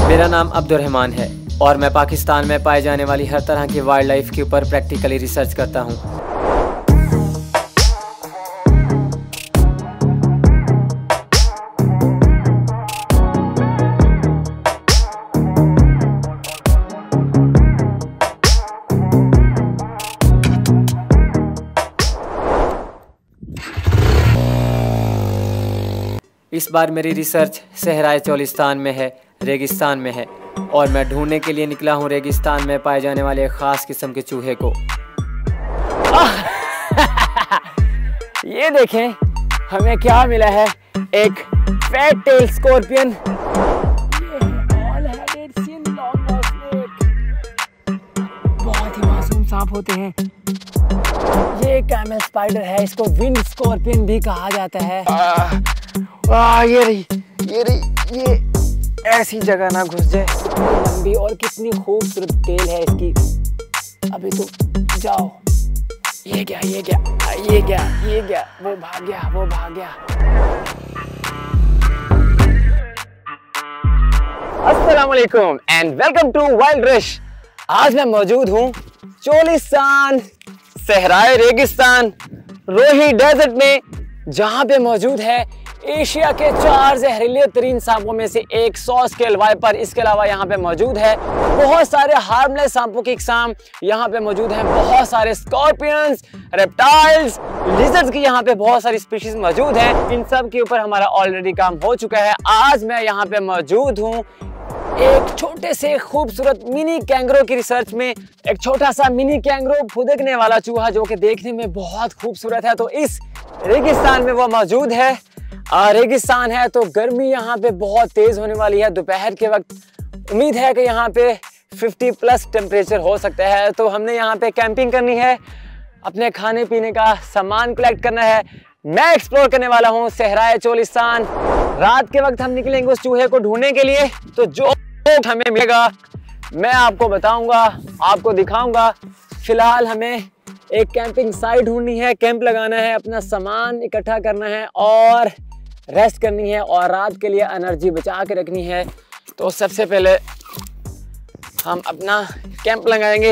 मेरा नाम अब्दुर्रहमान है और मैं पाकिस्तान में पाए जाने वाली हर तरह की वाइल्ड लाइफ के ऊपर प्रैक्टिकली रिसर्च करता हूँ। इस बार मेरी रिसर्च सहराए चोलिस्तान में है, रेगिस्तान में है, और मैं ढूंढने के लिए निकला हूँ रेगिस्तान में पाए जाने वाले एक ख़ास किस्म के चूहे को। ये देखें हमें क्या मिला है, एक फैट टेल स्कॉर्पियन। बहुत ही मासूम सांप होते हैं। ये कैमल स्पाइडर है, इसको विंड स्कॉर्पियन भी कहा जाता है। ये ऐसी जगह ना घुस जाए। कितनी लंबी और कितनी खूबसूरत टेल है इसकी। अभी तो जाओ। ये क्या वो भाग गया। अस्सलाम वालेकुम and welcome to Wild Rush. आज मैं मौजूद हूँ चोलिस्तान सहराए रेगिस्तान रोही डेजर्ट में, जहाँ पे मौजूद है एशिया के 4 जहरीले तरीन सांपों में से एक सॉस स्केल वाइपर। इसके अलावा यहाँ पे मौजूद है बहुत सारे हार्मलेस सांपों की इकसाम। यहाँ पे मौजूद हैं बहुत सारे स्कॉर्पियंस, रेप्टाइल्स, लिजर्ड्स की यहाँ पे बहुत सारी स्पीशीज मौजूद हैं। इन सब के ऊपर हमारा ऑलरेडी काम हो चुका है। आज मैं यहाँ पे मौजूद हूँ एक छोटे से खूबसूरत मिनी कैंगरो की रिसर्च में। एक छोटा सा मिनी कैंगरो, फुदकने वाला चूहा जो कि देखने में बहुत खूबसूरत है। तो इस रेगिस्तान में वो मौजूद है। रेगिस्तान है तो गर्मी यहाँ पे बहुत तेज होने वाली है। दोपहर के वक्त उम्मीद है कि यहाँ पे 50+ टेम्परेचर हो सकता है। तो हमने यहाँ पे कैंपिंग करनी है, अपने खाने पीने का सामान कलेक्ट करना है। मैं एक्सप्लोर करने वाला हूँ सहराए चोलिस्तान। रात के वक्त हम निकलेंगे उस चूहे को ढूंढने के लिए। तो जो हमें मिलेगा मैं आपको बताऊंगा, आपको दिखाऊंगा। फिलहाल हमें एक कैंपिंग साइट ढूंढनी है, कैंप लगाना है, अपना सामान इकट्ठा करना है और रेस्ट करनी है और रात के लिए एनर्जी बचा के रखनी है। तो सबसे पहले हम अपना कैंप लगाएंगे।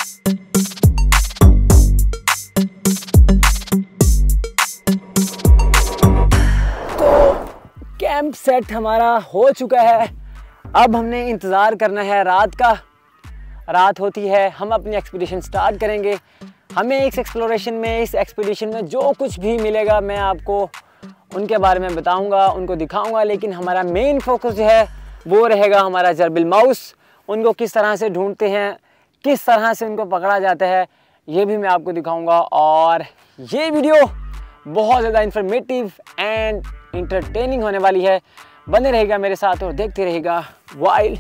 तो कैंप सेट हमारा हो चुका है। अब हमने इंतज़ार करना है रात का। रात होती है, हम अपनी एक्सपीडिशन स्टार्ट करेंगे। हमें इस एक्सपीडिशन में जो कुछ भी मिलेगा मैं आपको उनके बारे में बताऊंगा, उनको दिखाऊंगा। लेकिन हमारा मेन फोकस जो है वो रहेगा हमारा जरबिल माउस। उनको किस तरह से ढूंढते हैं, किस तरह से उनको पकड़ा जाता है, ये भी मैं आपको दिखाऊंगा। और ये वीडियो बहुत ज़्यादा इंफॉर्मेटिव एंड इंटरटेनिंग होने वाली है। बने रहेगा मेरे साथ और देखते रहेगा वाइल्ड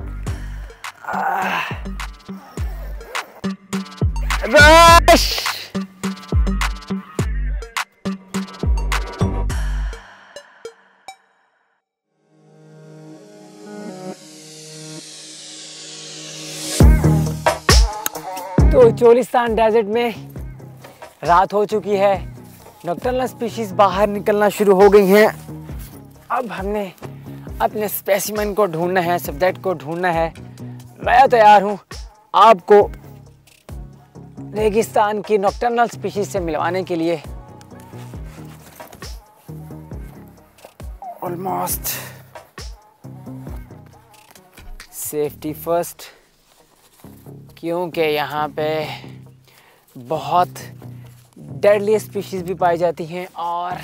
रश। तो चोलिस्तान डेजर्ट में रात हो चुकी है। नॉक्टर्नल स्पीशीज बाहर निकलना शुरू हो गई हैं। अब हमने अपने स्पेसिमेन को ढूंढना है, सब्जेक्ट को ढूंढना है। मैं तैयार हूँ आपको रेगिस्तान की नॉक्टर्नल स्पीशीज से मिलवाने के लिए। ऑलमोस्ट सेफ्टी फर्स्ट, क्योंकि यहाँ पे बहुत डेडली स्पीशीज भी पाई जाती हैं और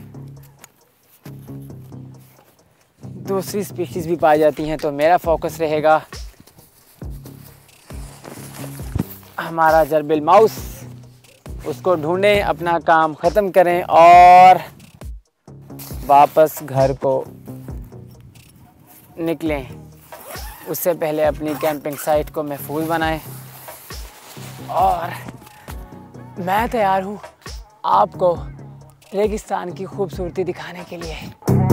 दूसरी स्पीशीज भी पाई जाती हैं। तो मेरा फोकस रहेगा हमारा जरबिल माउस। उसको ढूंढें, अपना काम ख़त्म करें और वापस घर को निकलें। उससे पहले अपनी कैंपिंग साइट को महफूज बनाएं। और मैं तैयार हूँ आपको रेगिस्तान की खूबसूरती दिखाने के लिए।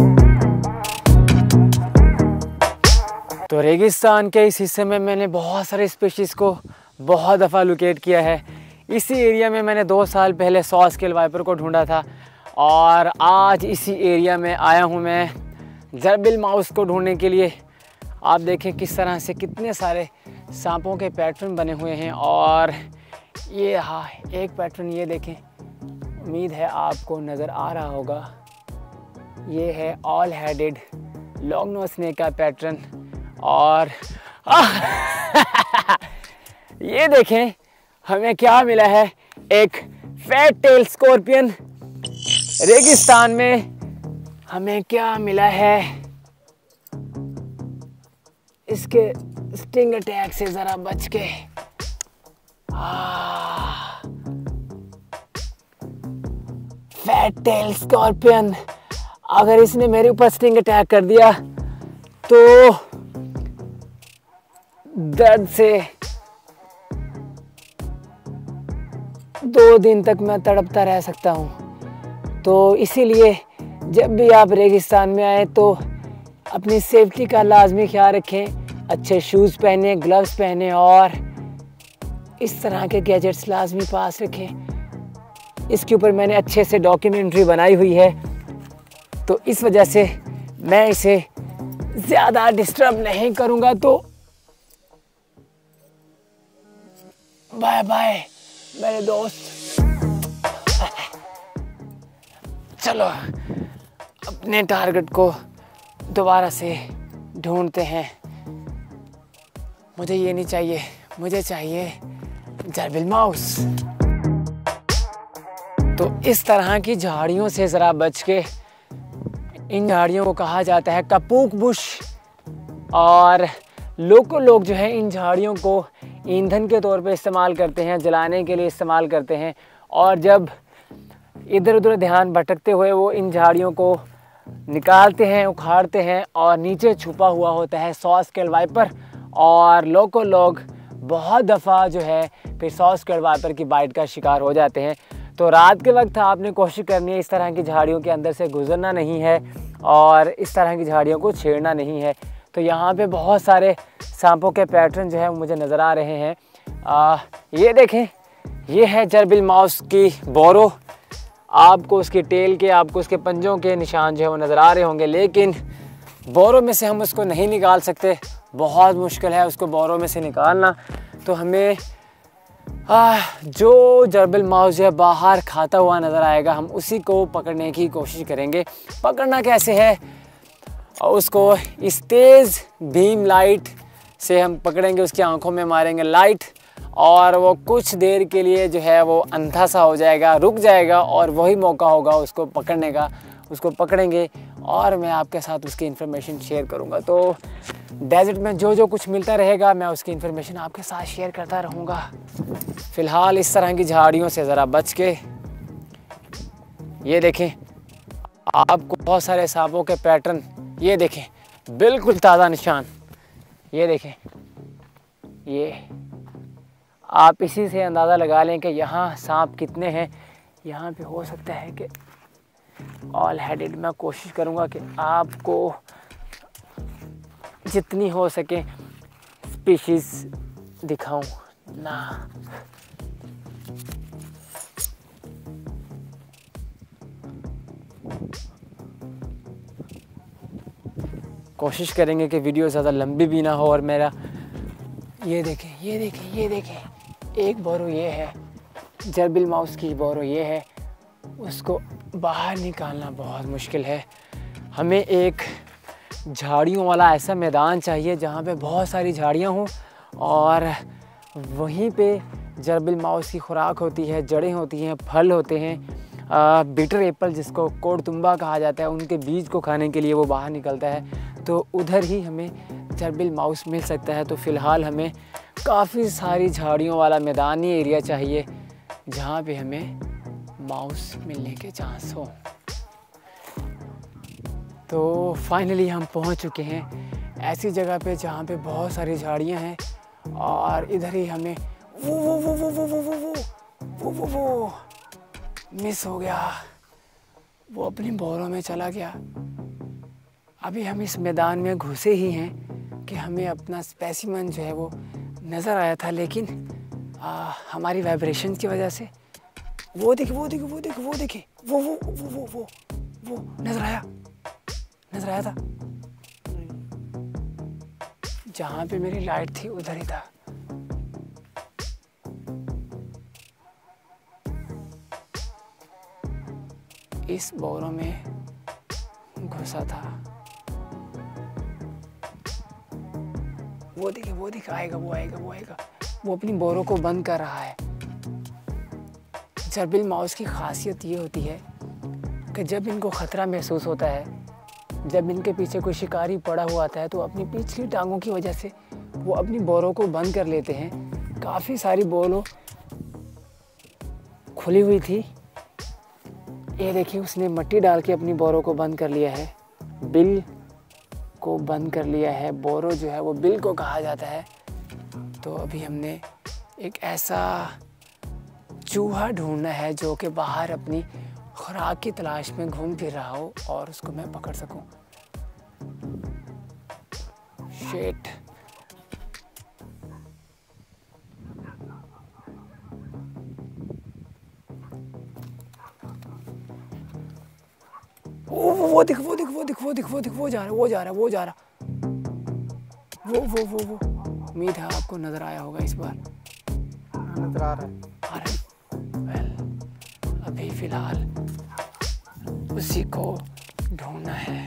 तो रेगिस्तान के इस हिस्से में मैंने बहुत सारे स्पीशीज़ को बहुत दफ़ा लोकेट किया है। इसी एरिया में मैंने 2 साल पहले सॉस स्केल वाइपर को ढूंढा था और आज इसी एरिया में आया हूँ मैं जरबिल माउस को ढूंढने के लिए। आप देखें किस तरह से कितने सारे सांपों के पैटर्न बने हुए हैं। और ये हाँ, एक पैटर्न ये देखें, उम्मीद है आपको नज़र आ रहा होगा। ये है all headed long nose snake का पैटर्न। और ये देखें हमें क्या मिला है, एक फैट टेल स्कॉर्पियन। रेगिस्तान में हमें क्या मिला है, इसके स्टिंग अटैक से ज़रा बच के। फैट टेल स्कॉर्पियन, अगर इसने मेरे ऊपर स्टिंग अटैक कर दिया तो दर्द से 2 दिन तक मैं तड़पता रह सकता हूँ। तो इसीलिए जब भी आप रेगिस्तान में आए तो अपनी सेफ्टी का लाजमी ख्याल रखें। अच्छे शूज़ पहने, ग्लव्स पहने और इस तरह के गैजेट्स लाजमी पास रखें। इसके ऊपर मैंने अच्छे से डॉक्यूमेंट्री बनाई हुई है, तो इस वजह से मैं इसे ज़्यादा डिस्टर्ब नहीं करूँगा। तो बाय बाय मेरे दोस्त। चलो अपने टारगेट को दोबारा से ढूंढते हैं। मुझे ये नहीं चाहिए, मुझे चाहिए जर्बिल माउस। तो इस तरह की झाड़ियों से ज़रा बच के, इन झाड़ियों को कहा जाता है कपूक बुश। और लोकल लोग जो है इन झाड़ियों को ईंधन के तौर पे इस्तेमाल करते हैं, जलाने के लिए इस्तेमाल करते हैं। और जब इधर उधर ध्यान भटकते हुए वो इन झाड़ियों को निकालते हैं, उखाड़ते हैं, और नीचे छुपा हुआ होता है सॉस स्केल वाइपर। और लोकल लोग बहुत दफ़ा जो है फिर सॉस स्केल वाइपर की बाइट का शिकार हो जाते हैं। तो रात के वक्त आपने कोशिश करनी है इस तरह की झाड़ियों के अंदर से गुजरना नहीं है और इस तरह की झाड़ियों को छेड़ना नहीं है। तो यहाँ पे बहुत सारे सांपों के पैटर्न जो है मुझे नज़र आ रहे हैं। ये देखें, ये है जर्बिल माउस की बोरो। आपको उसकी टेल के, आपको उसके पंजों के निशान जो है वो नज़र आ रहे होंगे, लेकिन बोरों में से हम उसको नहीं निकाल सकते। बहुत मुश्किल है उसको बोरों में से निकालना। तो हमें जो जर्बिल माउस जो है बाहर खाता हुआ नज़र आएगा, हम उसी को पकड़ने की कोशिश करेंगे। पकड़ना कैसे है, उसको इस तेज़ बीम लाइट से हम पकड़ेंगे, उसकी आंखों में मारेंगे लाइट, और वो कुछ देर के लिए जो है वो अंधा सा हो जाएगा, रुक जाएगा, और वही मौका होगा उसको पकड़ने का। उसको पकड़ेंगे और मैं आपके साथ उसकी इन्फॉर्मेशन शेयर करूँगा। तो डेजर्ट में जो जो कुछ मिलता रहेगा मैं उसकी इन्फॉर्मेशन आपके साथ शेयर करता रहूँगा। फ़िलहाल इस तरह की झाड़ियों से ज़रा बच के, ये देखें आपको बहुत सारे सांपों के पैटर्न, ये देखें बिल्कुल ताज़ा निशान, ये देखें। ये आप इसी से अंदाज़ा लगा लें कि यहाँ सांप कितने हैं। यहाँ पे हो सकता है कि ऑल हेडेड, मैं कोशिश करूँगा कि आपको जितनी हो सके स्पीशीज़ दिखाऊं ना। कोशिश करेंगे कि वीडियो ज़्यादा लंबी भी ना हो। और मेरा ये देखें, ये देखें, ये देखें, एक बोरो ये है, जर्बिल माउस की बोरो ये है। उसको बाहर निकालना बहुत मुश्किल है। हमें एक झाड़ियों वाला ऐसा मैदान चाहिए जहाँ पे बहुत सारी झाड़ियाँ हों और वहीं पे जर्बिल माउस की खुराक होती है, जड़ें होती हैं, फल होते हैं। बीटर एप्पल जिसको कोड़तुम्बा कहा जाता है, उनके बीज को खाने के लिए वो बाहर निकलता है। तो उधर ही हमें जर्बिल माउस मिल सकता है। तो फ़िलहाल हमें काफ़ी सारी झाड़ियों वाला मैदानी एरिया चाहिए जहाँ पे हमें माउस मिलने के चांस हो। तो फाइनली हम पहुँच चुके हैं ऐसी जगह पे जहाँ पे बहुत सारी झाड़ियाँ हैं और इधर ही हमें वो मिस हो गया, वो अपनी बोरों में चला गया। अभी हम इस मैदान में घुसे ही हैं कि हमें अपना स्पेसिमन जो है वो नज़र आया था, लेकिन हमारी वाइब्रेशन की वजह से वो देखे वो नज़र आया था। जहाँ पे मेरी लाइट थी उधर ही था। इस बोरों में घुसा था। वो देखिए आएगा, वो आएगा। वो अपनी बोरों को बंद कर रहा है। जर्बिल माउस की खासियत ये होती है कि जब इनको ख़तरा महसूस होता है, जब इनके पीछे कोई शिकारी पड़ा हुआ आता है, तो अपनी पिछली टांगों की वजह से वो अपनी बोरों को बंद कर लेते हैं। काफ़ी सारी बोरों खुली हुई थी। ये देखिए, उसने मिट्टी डाल के अपनी बोरों को बंद कर लिया है, बिल को बंद कर लिया है। बोरो जो है वो बिल को कहा जाता है। तो अभी हमने एक ऐसा चूहा ढूंढना है जो कि बाहर अपनी खुराक की तलाश में घूम फिर रहा हो और उसको मैं पकड़ सकूं। शिट। वो दिख वो जा रहा। वो उम्मीद है आपको नजर आया होगा इस बार। नजर आ रहा है। वेल, अभी फिलहाल उसी को ढूंढना है।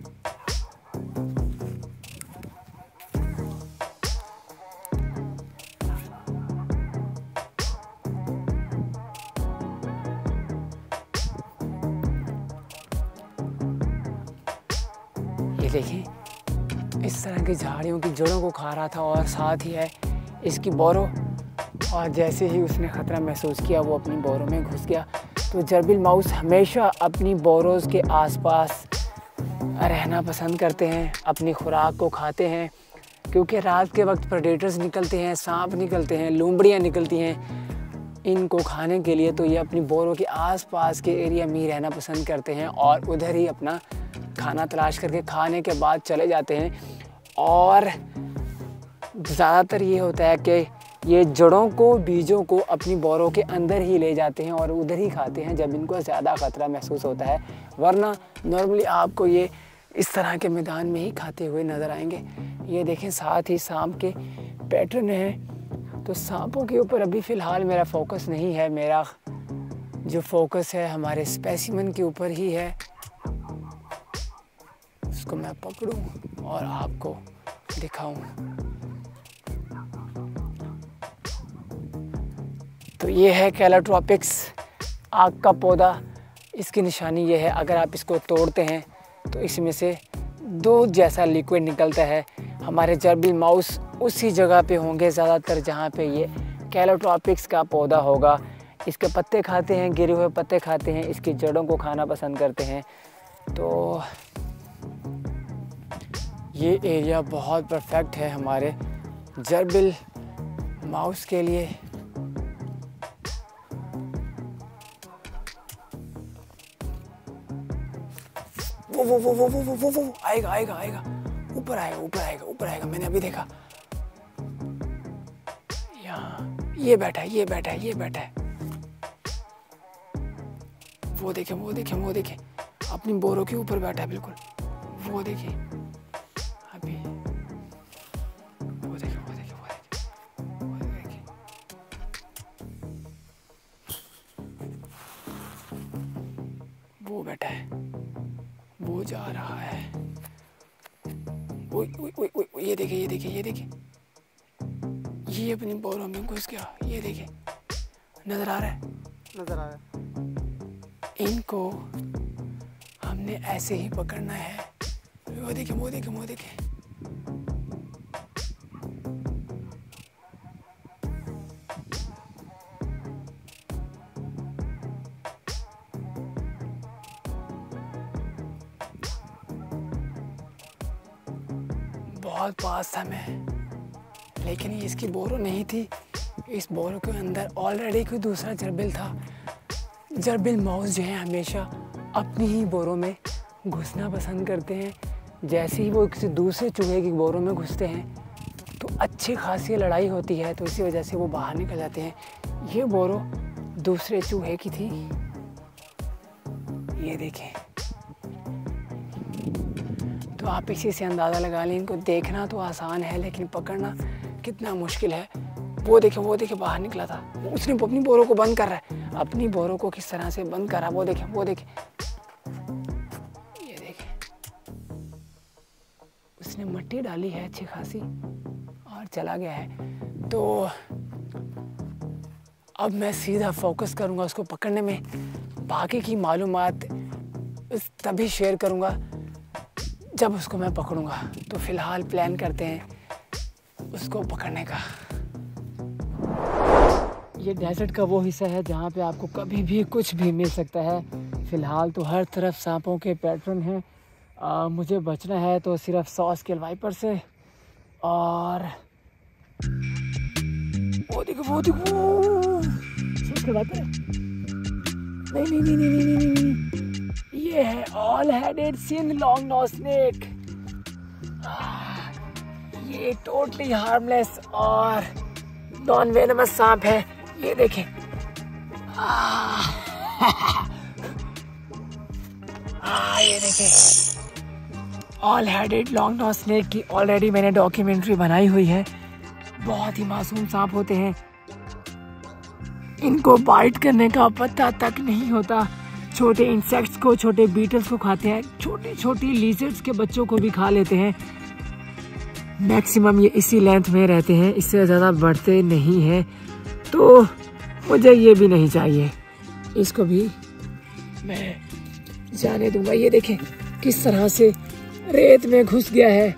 ये देखिए, इस तरह की झाड़ियों की जड़ों को खा रहा था और साथ ही है इसकी बोरों। और जैसे ही उसने ख़तरा महसूस किया वो अपनी बोरों में घुस गया। तो जर्बिल माउस हमेशा अपनी बोरोज़ के आसपास रहना पसंद करते हैं, अपनी खुराक को खाते हैं, क्योंकि रात के वक्त प्रेडेटर्स निकलते हैं, सांप निकलते हैं, लोमड़ियाँ निकलती हैं इनको खाने के लिए। तो ये अपनी बोरों के आसपास के एरिया में ही रहना पसंद करते हैं और उधर ही अपना खाना तलाश करके खाने के बाद चले जाते हैं। और ज़्यादातर ये होता है कि ये जड़ों को, बीजों को अपनी बोरों के अंदर ही ले जाते हैं और उधर ही खाते हैं जब इनको ज़्यादा ख़तरा महसूस होता है। वरना नॉर्मली आपको ये इस तरह के मैदान में ही खाते हुए नज़र आएंगे। ये देखें, साथ ही सांप के पैटर्न हैं। तो सांपों के ऊपर अभी फ़िलहाल मेरा फोकस नहीं है। मेरा जो फोकस है हमारे स्पेसिमन के ऊपर ही है। उसको मैं पकड़ूं और आपको दिखाऊं। तो ये है कैलोट्रोपिक्स, आग का पौधा। इसकी निशानी ये है, अगर आप इसको तोड़ते हैं तो इसमें से दूध जैसा लिक्विड निकलता है। हमारे जर्बिल माउस उसी जगह पे होंगे ज़्यादातर जहाँ पे ये कैलोट्रोपिक्स का पौधा होगा। इसके पत्ते खाते हैं, गिरे हुए पत्ते खाते हैं, इसकी जड़ों को खाना पसंद करते हैं। तो ये एरिया बहुत परफेक्ट है हमारे जर्बिल माउस के लिए। वो आएगा, ऊपर आएगा। मैंने अभी देखा, यहाँ ये बैठा है। वो देखे, अपनी बोरों के ऊपर बैठा है बिल्कुल। वो देखिए, अभी वो देखिए। वो बैठा है, वो जा रहा है। ये देखिए, ये अपनी बोरों में घुस गया। ये देखिए, नजर आ रहा है। इनको हमने ऐसे ही पकड़ना है। वो देखिए। बहुत पास था मैं, लेकिन ये इसकी बोरों नहीं थी। इस बोरों के अंदर ऑलरेडी कोई दूसरा जर्बिल था। जर्बिल माउस जो है हमेशा अपनी ही बोरों में घुसना पसंद करते हैं। जैसे ही वो किसी दूसरे चूहे की बोरों में घुसते हैं तो अच्छी खासी लड़ाई होती है, तो इसी वजह से वो बाहर निकल जाते हैं। ये बोरो दूसरे चूहे की थी। ये देखें, तो तो आप इसी से अंदाज़ा लगा लें। इनको देखना तो आसान है लेकिन पकड़ना कितना मुश्किल है। वो देखे बाहर निकला था। उसने अपनी बोरों को बंद कर रहा है। अपनी बोरों को किस तरह से बंद कर रहा है वो देखे। ये देखे, उसने मिट्टी डाली है अच्छी खासी और चला गया है। तो अब मैं सीधा फोकस करूँगा उसको पकड़ने में। बाकी की मालूमात तभी शेयर करूँगा जब उसको मैं पकड़ूँगा। तो फ़िलहाल प्लान करते हैं उसको पकड़ने का। ये डेजर्ट का वो हिस्सा है जहाँ पे आपको कभी भी कुछ भी मिल सकता है। फ़िलहाल तो हर तरफ सांपों के पैटर्न हैं। मुझे बचना है तो सिर्फ सॉस के वाइपर से। और वो देखो सॉस के वाइपर है। नहीं, ये है all headed sin long nose snake. ये टोटली हार्मलेस और नॉन वेनमस सांप है। ये देखें। ये देखें, all headed long nose snake की ऑलरेडी मैंने डॉक्यूमेंट्री बनाई हुई है। बहुत ही मासूम सांप होते हैं। इनको बाइट करने का पता तक नहीं होता। छोटे इंसेक्ट्स को, छोटे बीटल्स को खाते हैं। छोटी लिजर्ड्स के बच्चों को भी खा लेते हैं। मैक्सिमम ये इसी लेंथ में रहते हैं, इससे ज़्यादा बढ़ते नहीं हैं। तो मुझे ये भी नहीं चाहिए, इसको भी मैं जाने दूंगा। ये देखें किस तरह से रेत में घुस गया है।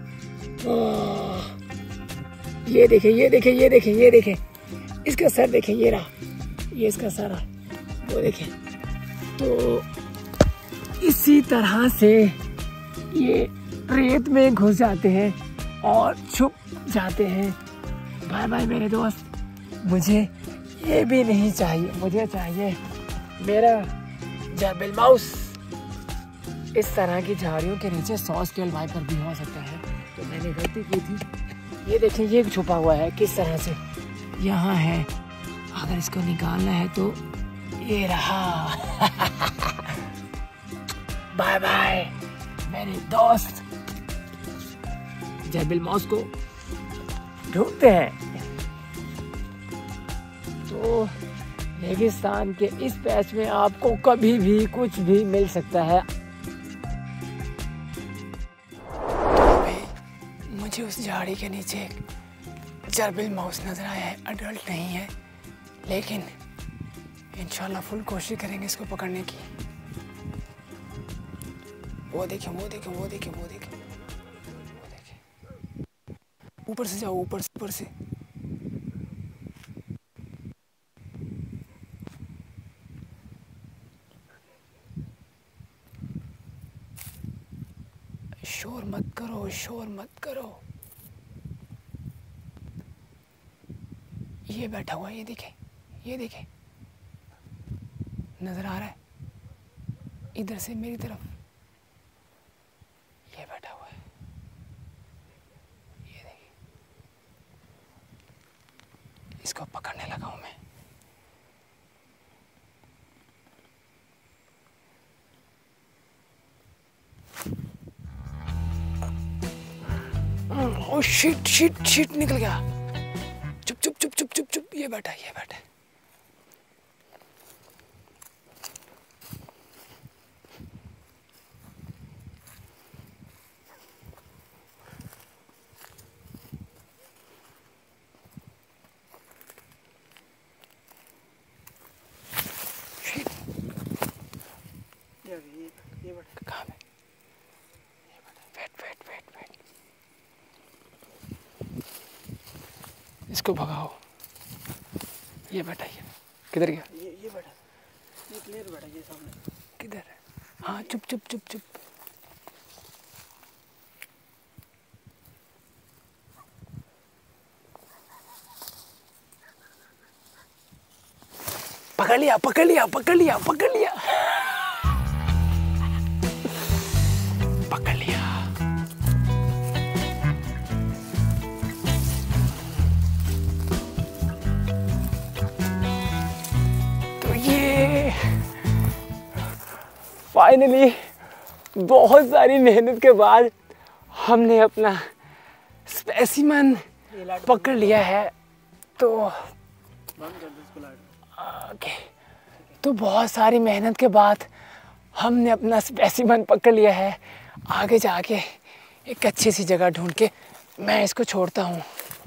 ये देखें इसका सर देखें। ये रहा, ये इसका सर है। वो देखें। तो इसी तरह से ये रेत में घुस जाते हैं और छुप जाते हैं। बाय मेरे दोस्त, मुझे ये भी नहीं चाहिए। मुझे चाहिए मेरा जर्बिल माउस। इस तरह की झाड़ियों के नीचे सॉस टेल वाइपर भी हो सकता है, तो मैंने गलती की थी। ये देखें, ये छुपा हुआ है किस तरह से, यहाँ है। अगर इसको निकालना है तो ये रहा। बाय मेरे दोस्त। जर्बिल माउस को ढूंढते हैं। तो रेगिस्तान के इस पैच में आपको कभी भी कुछ भी मिल सकता है। तो मुझे उस झाड़ी के नीचे एक जर्बिल माउस नजर आया है। अडल्ट नहीं है लेकिन इंशाल्लाह फुल कोशिश करेंगे इसको पकड़ने की। वो देखें। ऊपर से जाओ, ऊपर से। शोर मत करो। ये बैठा हुआ है, ये देखें नजर आ रहा है इधर से मेरी तरफ। ये बैठा हुआ है, ये देखिए। इसको पकड़ने लगा हूं मैं। ओ शिट निकल गया। चुप। ये बैठा। ये बैठा। कहाँ पे? वेट। इसको भगाओ। ये बैठा। ये किधर गया? ये बैठा। ये क्लियर बैठा, ये सामने। किधर है? हाँ, चुप। पकड़ लिया। पकड़ लिया। तो ये फाइनली बहुत सारी मेहनत के बाद हमने अपना स्पेसिमन पकड़ लिया है। तो ओके, तो बहुत सारी मेहनत के बाद हमने अपना स्पेसिमन पकड़ लिया है। आगे जाके एक अच्छी सी जगह ढूंढ के मैं इसको छोड़ता हूँ।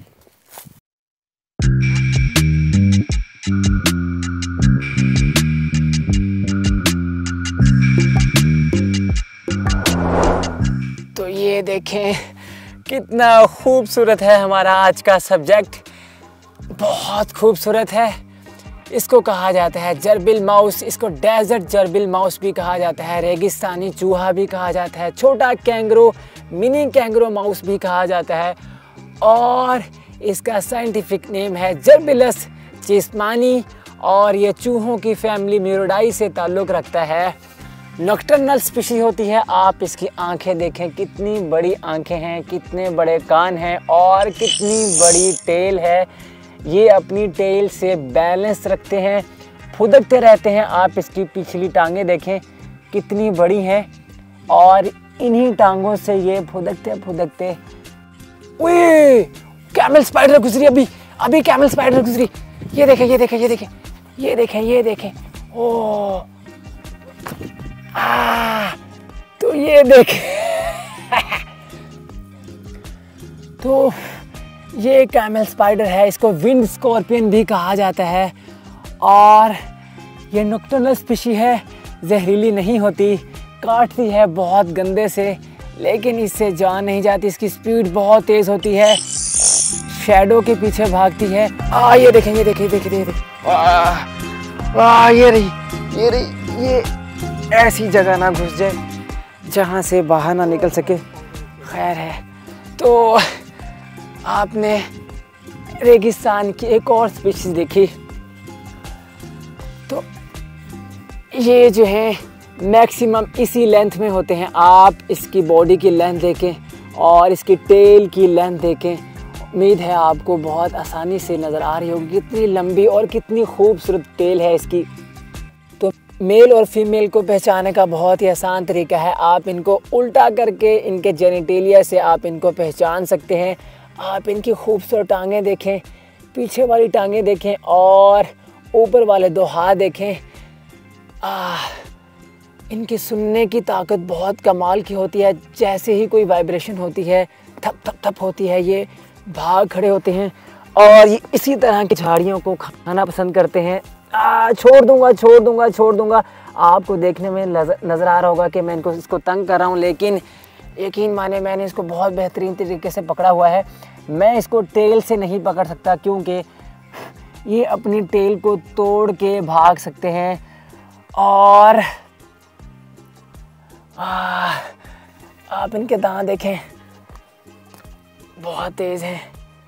तो ये देखें कितना खूबसूरत है हमारा आज का सब्जेक्ट, बहुत खूबसूरत है। इसको कहा जाता है जरबिल माउस, इसको डेजर्ट जरबिल माउस भी कहा जाता है, रेगिस्तानी चूहा भी कहा जाता है, छोटा कैंगरो, मिनी कैंगरो माउस भी कहा जाता है, और इसका साइंटिफिक नेम है जरबिलस चिस्मानी, और ये चूहों की फैमिली म्यूरोडाई से ताल्लुक़ रखता है। नॉक्टर्नल स्पीशी होती है। आप इसकी आंखें देखें, कितनी बड़ी आंखें हैं, कितने बड़े कान हैं और कितनी बड़ी टेल है। ये अपनी टेल से बैलेंस रखते हैं, फुदकते रहते हैं। आप इसकी पिछली टांगें देखें कितनी बड़ी हैं, और इन्हीं टांगों से ये फुदकते फुदकते, ओए कैमल स्पाइडर गुजरी, अभी कैमल स्पाइडर गुजरी। ये देखें, ये देखें, ये देखें, ये देखें, ये देखें। ओ तो ये देखें तो ये कैमल स्पाइडर है, इसको विंड स्कॉर्पियन भी कहा जाता है, और ये नॉक्टर्नल स्पीशी है, जहरीली नहीं होती, काटती है बहुत गंदे से, लेकिन इससे जान नहीं जाती। इसकी स्पीड बहुत तेज़ होती है, शैडो के पीछे भागती है। ये देखें, ये देखें, ये देखें, ये रही, ये ऐसी जगह ना घुस जाए जहाँ से बाहर ना निकल सके। खैर है। तो आपने रेगिस्तान की एक और स्पीशीज देखी, तो ये जो है मैक्सिमम इसी लेंथ में होते हैं। आप इसकी बॉडी की लेंथ देखें और इसकी टेल की लेंथ देखें, उम्मीद है आपको बहुत आसानी से नज़र आ रही होगी कितनी लंबी और कितनी खूबसूरत टेल है इसकी। तो मेल और फीमेल को पहचानने का बहुत ही आसान तरीका है, आप इनको उल्टा करके इनके जेनिटेलिया से आप इनको पहचान सकते हैं। आप इनकी खूबसूरत टांगें देखें, पीछे वाली टांगें देखें और ऊपर वाले दो हाथ देखें। इनकी सुनने की ताकत बहुत कमाल की होती है, जैसे ही कोई वाइब्रेशन होती है थप थप थप होती है, ये भाग खड़े होते हैं और ये इसी तरह की झाड़ियों को खाना पसंद करते हैं। छोड़ दूंगा। आपको देखने में नज़र आ रहा होगा कि मैं इसको तंग कर रहा हूँ, लेकिन यकीन माने मैंने इसको बहुत बेहतरीन तरीके से पकड़ा हुआ है। मैं इसको टेल से नहीं पकड़ सकता क्योंकि ये अपनी टेल को तोड़ के भाग सकते हैं। और आप इनके दांत देखें, बहुत तेज़ हैं।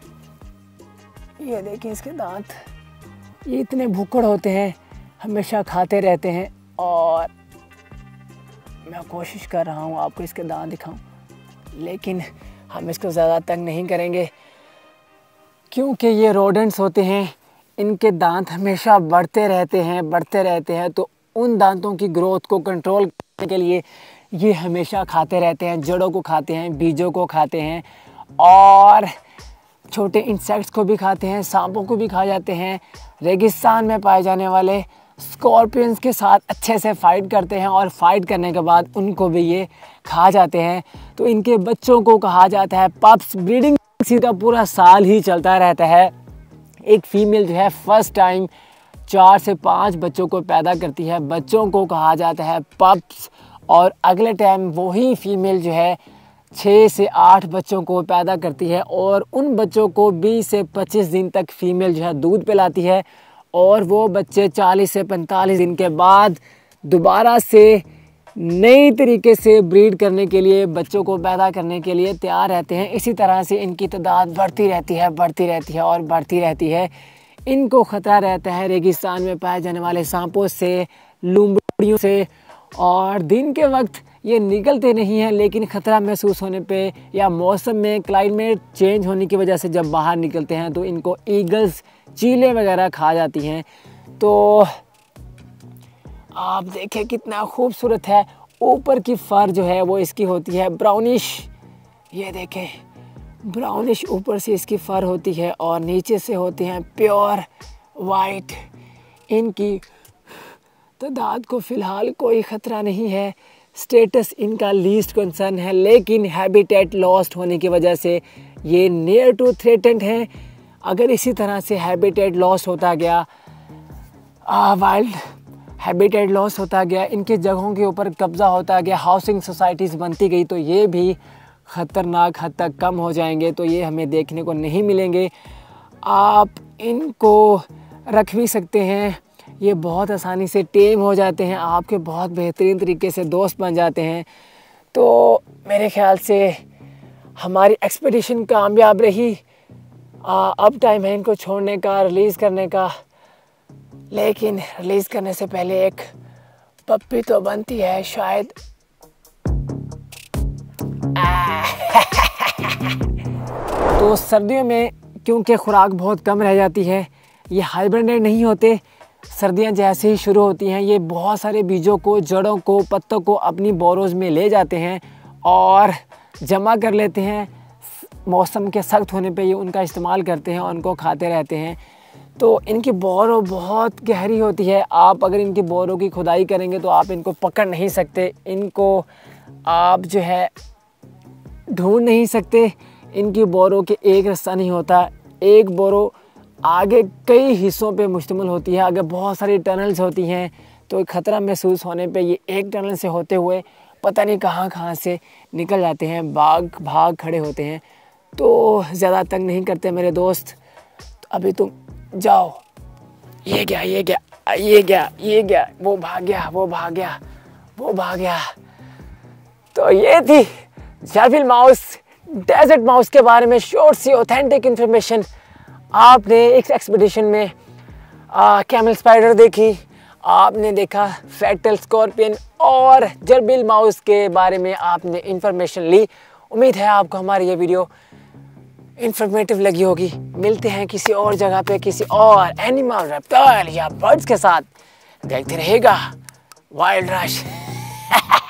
ये देखें इसके दांत, ये इतने भूखड़ होते हैं, हमेशा खाते रहते हैं। और मैं कोशिश कर रहा हूँ आपको इसके दांत दिखाऊं, लेकिन हम इसको ज़्यादा तंग नहीं करेंगे क्योंकि ये रोडेंट्स होते हैं, इनके दांत हमेशा बढ़ते रहते हैं। तो उन दांतों की ग्रोथ को कंट्रोल करने के लिए ये हमेशा खाते रहते हैं, जड़ों को खाते हैं, बीजों को खाते हैं और छोटे इंसेक्ट्स को भी खाते हैं, सांपों को भी खा जाते हैं। रेगिस्तान में पाए जाने वाले स्कॉर्पियंस के साथ अच्छे से फाइट करते हैं और फाइट करने के बाद उनको भी ये खा जाते हैं। तो इनके बच्चों को कहा जाता है पप्स। ब्रीडिंग का पूरा साल ही चलता रहता है। एक फीमेल जो है फर्स्ट टाइम 4 से 5 बच्चों को पैदा करती है, बच्चों को कहा जाता है पप्स। और अगले टाइम वही फीमेल जो है 6 से 8 बच्चों को पैदा करती है और उन बच्चों को 20 से 25 दिन तक फीमेल जो है दूध पिलाती है। और वो बच्चे 40 से 45 दिन के बाद दोबारा से नई तरीके से ब्रीड करने के लिए, बच्चों को पैदा करने के लिए तैयार रहते हैं। इसी तरह से इनकी तादाद बढ़ती रहती है। इनको ख़तरा रहता है रेगिस्तान में पाए जाने वाले सांपों से, लूमड़ियों से। और दिन के वक्त ये निकलते नहीं हैं, लेकिन ख़तरा महसूस होने पे या मौसम में क्लाइमेट चेंज होने की वजह से जब बाहर निकलते हैं तो इनको ईगल्स, चीलें वगैरह खा जाती हैं। तो आप देखें कितना खूबसूरत है। ऊपर की फर जो है वो इसकी होती है ब्राउनिश, ये देखें, ब्राउनिश ऊपर से इसकी फर होती है और नीचे से होते हैं प्योर वाइट। इनकी तादाद को फ़िलहाल कोई ख़तरा नहीं है, स्टेटस इनका लीस्ट कंसर्न है, लेकिन हैबिटेट लॉस्ट होने की वजह से ये नियर टू थ्रेटेंड हैं। अगर इसी तरह से हैबिटेट लॉस होता गया, वाइल्ड हैबिटेट लॉस होता गया, इनके जगहों के ऊपर कब्ज़ा होता गया, हाउसिंग सोसाइटीज़ बनती गई, तो ये भी ख़तरनाक हद तक कम हो जाएंगे। तो ये हमें देखने को नहीं मिलेंगे। आप इनको रख भी सकते हैं, ये बहुत आसानी से टेम हो जाते हैं, आपके बहुत बेहतरीन तरीके से दोस्त बन जाते हैं। तो मेरे ख़्याल से हमारी एक्सपीडिशन कामयाब रही। अब टाइम है इनको छोड़ने का, रिलीज़ करने का, लेकिन रिलीज़ करने से पहले एक पप्पी तो बनती है शायद। तो सर्दियों में क्योंकि खुराक बहुत कम रह जाती है, ये हाइबरनेट नहीं होते। सर्दियां जैसे ही शुरू होती हैं, ये बहुत सारे बीजों को, जड़ों को, पत्तों को अपनी बोरोज़ में ले जाते हैं और जमा कर लेते हैं। मौसम के सख्त होने पे ये उनका इस्तेमाल करते हैं और उनको खाते रहते हैं। तो इनकी बोरो बहुत गहरी होती है। आप अगर इनकी बोरो की खुदाई करेंगे तो आप इनको पकड़ नहीं सकते, इनको आप जो है ढूंढ नहीं सकते। इनकी बोरो के एक रास्ता नहीं होता, एक बोरो आगे कई हिस्सों पे मुश्तमिल होती है। अगर बहुत सारी टनल्स होती हैं तो ख़तरा महसूस होने पे ये एक टनल से होते हुए पता नहीं कहाँ से निकल जाते हैं, भाग खड़े होते हैं। तो ज़्यादा तंग नहीं करते मेरे दोस्त, तो अभी तुम जाओ। ये गया, वो भाग गया। तो ये थी जरबिल माउस, डेजर्ट माउस के बारे में शॉर्ट सी ऑथेंटिक इन्फॉर्मेशन। आपने एक एक्सपीडिशन में कैमल स्पाइडर देखी, आपने देखा फैटल स्कॉर्पियन और जरबिल माउस के बारे में आपने इंफॉर्मेशन ली। उम्मीद है आपको हमारी ये वीडियो इंफॉर्मेटिव लगी होगी। मिलते हैं किसी और जगह पे किसी और एनिमल, रेप्टाइल या बर्ड्स के साथ। देखते रहेगा वाइल्ड रश।